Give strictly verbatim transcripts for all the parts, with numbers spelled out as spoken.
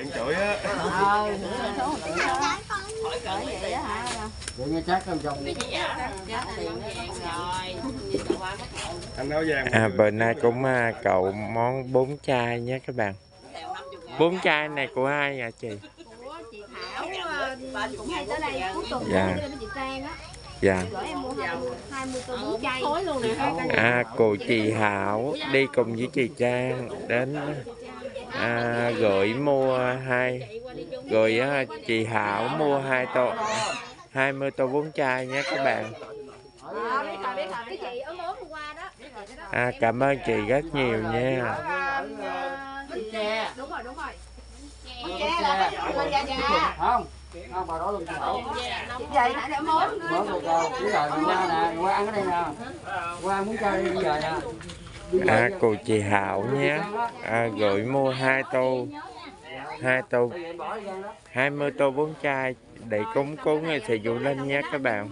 bạn chửi á. Ờ, số một tỷ đó. Hỏi cỡ vậy đó hả? Vậy nghe chắc không chồng. Anh áo vàng. À, bữa nay cũng à, cậu món bún chai nhé các bạn. Bún chai này của ai hả chị? Của chị Thảo, cũng hay tới đây cuối tuần Dạ. với chị Trang á. Dạ. Gửi em mua hai mươi tô bún chay. Khối luôn nè. À, cô chị Hảo đi cùng với chị Trang đến à, gửi mua hai rồi á, chị Hảo mua hai tô hai mươi tô bún chai nhé các bạn. Ờ, biết rồi, biết rồi, cái chị ốm ốm hôm qua đó. À, cảm ơn chị rất nhiều nha. Đúng rồi, đúng rồi. Không, không bà đó luôn chị Hảo. Vậy nãy để món nữa. Món một đâu, biết rồi, qua nè, qua ăn ở đây nè. Qua muốn chơi đi bây giờ nè. À, cô chị Hảo nhé. À, gửi mua hai tô hai tô hai mươi tô bún chai để cúng cúng ngày sẽ dụ lên nhé các bạn.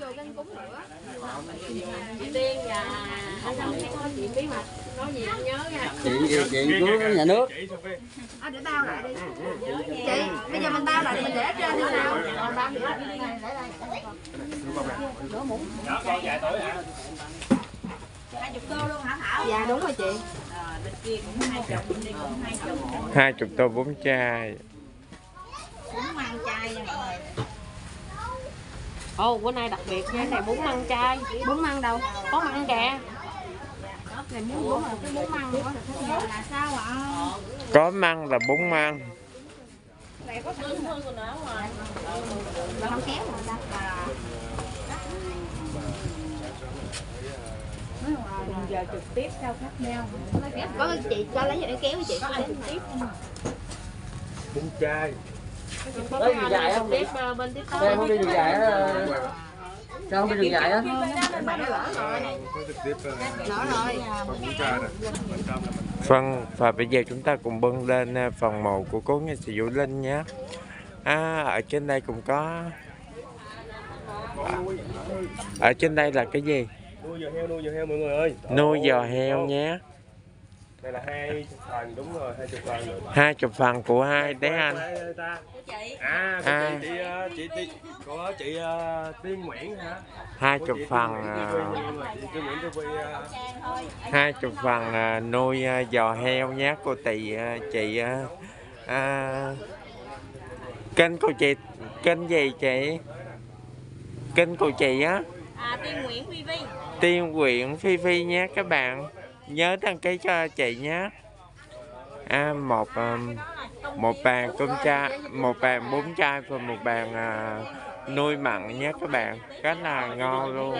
Chị Tiên và anh Long chị bí mật nói gì anh nhớ nha. Chuyện chuyện của nhà nước. À, để bao lại đi. Chị, bây giờ mình bao lại thì mình để ở trên như sao? Còn bao lại đi này, để đây. Đổ muỗng. hai mươi tô luôn hả Thảo? Dạ đúng rồi chị. Hai chục tô bún chai. Bún măng chay nha mọi người. Ồ, bữa nay đặc biệt nha, này bún măng chay. Bún măng đâu? Có măng kè. Này muốn bún là cái bún măng nữa là sao ạ? Có măng là bún măng. Này có thương thương của nó ở ngoài. Mà không kéo rồi sao? Giờ trực tiếp sao khác nhau. Có chị cho lấy cho để kéo với chị. Có anh trực tiếp. Bún chai. Có gì dài không? Tiếp bên tiếp tới. Em không đi đường dài á. Sao không đi đường dài á? Lỡ rồi. Bún chai nè. Vâng, và bây giờ chúng ta cùng bưng lên phần mộ của cố nghệ sĩ Vũ Linh nhé. À, ở trên đây cũng có. Ở trên đây là cái gì? Nuôi giò heo, nuôi giò heo mọi người ơi. Nuôi giò heo nhé. Đây là hai chục phần, đúng rồi, hai chục phần rồi. Hai chục phần của ai đấy anh? À, của À. chị, chị, chị, chị, của chị uh, Tiên Nguyễn hả? Hai chục phần. Chị Nguyễn Tư Quy. Hai chục phần à, nuôi à, giò heo nhé cô tỷ à, chị à, à, kênh của chị kênh gì chị kênh của chị á? À, Tiên Nguyễn Phi Phi. Tiên Nguyễn Phi Phi nhé các bạn, nhớ đăng ký cho chị nhé. À, một um, một bàn cơm chai, một bàn bún chai và một bàn uh, nuôi mặn nhé các bạn, rất là ngon luôn.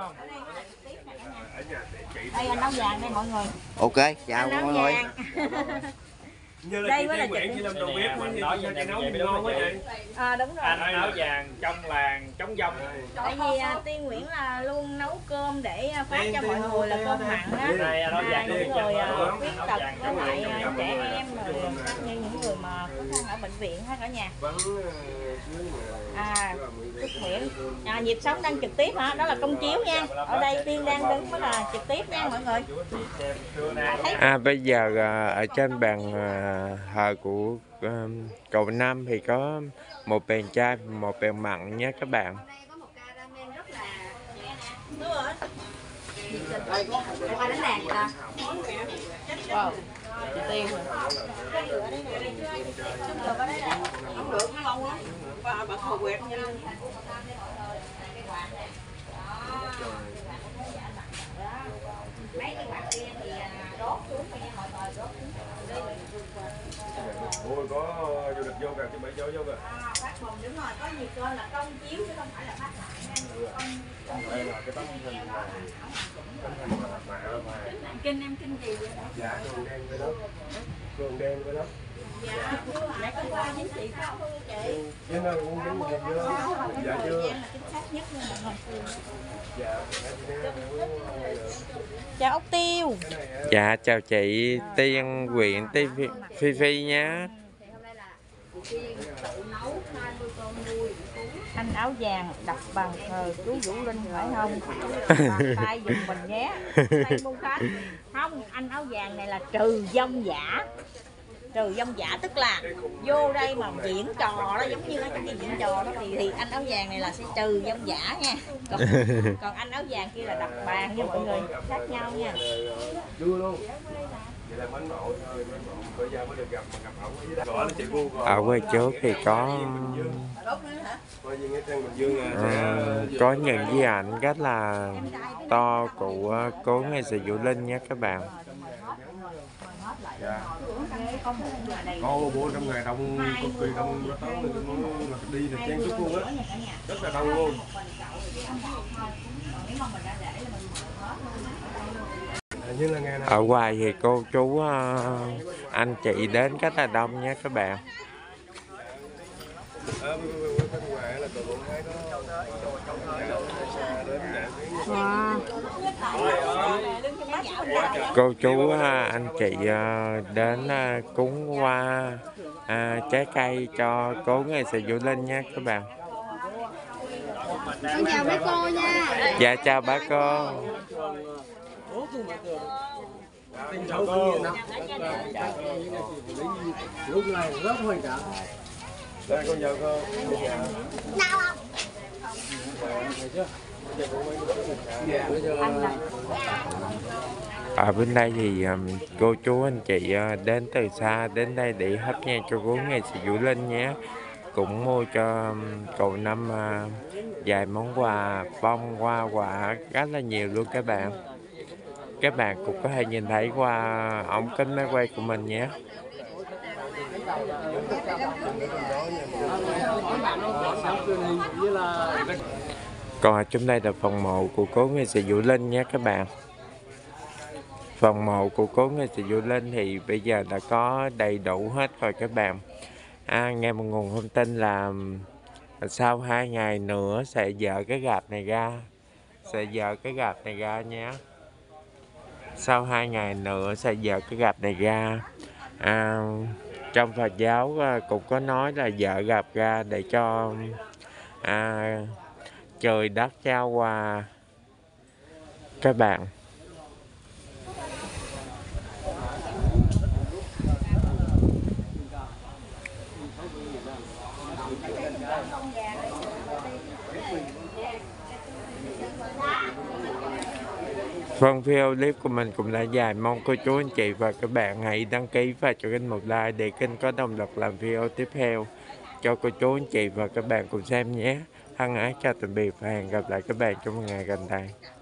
Đây anh áo vàng đây mọi người. Ok, chào mọi người. Như là chị Tiên Nguyễn, chị làm đầu bếp thì nói cho chị nấu gì ngon quá chị. À đúng rồi. Anh áo vàng trong làng chống dông. Tại vì à, Tiên Nguyễn là luôn nấu cơm để à, phát cho mọi người là cơm mặn á. Đây anh áo À, vàng những người à, chống khuyết tật với lại à, trẻ em rồi các như những người mà khó khăn ở bệnh viện hay cả nhà. À, Phước Nguyễn. À, Nhịp Sống đang trực tiếp hả? Đó là công chiếu nha. Ở đây Tiên đang đứng đó là trực tiếp nha mọi người. À, thấy À, bây giờ à, ở trên bàn à, thờ của à, cậu Năm thì có một bàn chai, một bàn mặn nhé các bạn. qua đánh đàn ta. Wow. Chị Tiên rồi. Không được nó lâu lắm. Bà bà khổ quẹt nha. Mấy cái quạt kia thì đốt xuống nha mọi người, đốt xuống. Ôi có du lịch vô kìa, chứ bảy chỗ vô kìa. À, phát mừng đúng rồi, có nhiều kênh là công chiếu chứ không phải là phát lại. Đây là cái tấm hình này, tấm hình mà mạ mà. Kinh em kinh gì vậy? Dạ, cường đen với đó. Cường đen với đó. Dạ, nãy có qua chính trị sao không chị? Chứ nó cũng đúng gì chưa? Dạ chưa. Chính xác nhất luôn mọi người. Dạ. Chào ốc tiêu. Dạ chào chị Tiên Nguyễn Phi Phi Phi nhé. Anh áo vàng đặt bàn thờ chú Vũ Linh phải không? Tay dùng mình nhé. Tay bu khách. Không, anh áo vàng này là trừ dông giả. trừ dông giả, tức là vô đây mà diễn trò đó, giống như ở trong cái diễn trò đó thì, thì anh áo vàng này là sẽ trừ dông giả nha, còn, còn anh áo vàng kia là đập bàn nha mọi người, khác nhau nha. Đưa luôn. Vậy là bánh mậu thôi, bánh mậu bây giờ mới được gặp mà gặp ổng ở dưới đó. Gọi là chị cô còn Ở quê trước thì có coi như nghe trang Bình Dương à, ờ, có những di ảnh rất là to của cố nghệ sĩ Vũ Linh nhé các bạn. dạ. Có bố trong ngày đông cực kỳ đông, nó tới mà đi là chen chúc luôn á, rất là đông luôn. Như là ngày nào Ở ngoài thì cô chú ờ, anh chị đến rất là đông nhé các bạn. ở bên ngoài là tụi con thấy có đến để Wow. Cô chú ờ, anh chị ờ, đến ờ, cúng hoa ờ, trái cây cho cố nghệ sĩ Vũ Linh nhé các bạn. Con chào mấy cô nha. Dạ chào bác cô. lúc này rất quan trọng. đây con chào cô. Ở bên đây thì um, cô chú anh chị uh, đến từ xa đến đây để hấp nhang cho cố nghệ sĩ Vũ Linh nhé. Cũng mua cho um, cậu Năm uh, vài món quà bông hoa quả rất là nhiều luôn các bạn. Các bạn cũng có thể nhìn thấy qua ống kính máy quay của mình nhé. Còn ở trong đây là phần mộ của cố nghệ sĩ Vũ Linh nhé các bạn. Phần mộ của cố nghệ sĩ Vũ Linh thì bây giờ đã có đầy đủ hết rồi các bạn. À, nghe một nguồn thông tin là sau hai ngày nữa sẽ dỡ cái gạp này ra, sẽ dỡ cái gạp này ra nhé. Sau hai ngày nữa sẽ dỡ cái gạp này ra. À, trong Phật giáo cũng có nói là dỡ gạp ra để cho à, trời đất trao quà các bạn. Phần video clip của mình cũng đã dài, mong cô chú anh chị và các bạn hãy đăng ký và cho kênh một like để kênh có động lực làm video tiếp theo cho cô chú anh chị và các bạn cùng xem nhé. Thân ái chào tạm biệt và hẹn gặp lại các bạn trong một ngày gần đây.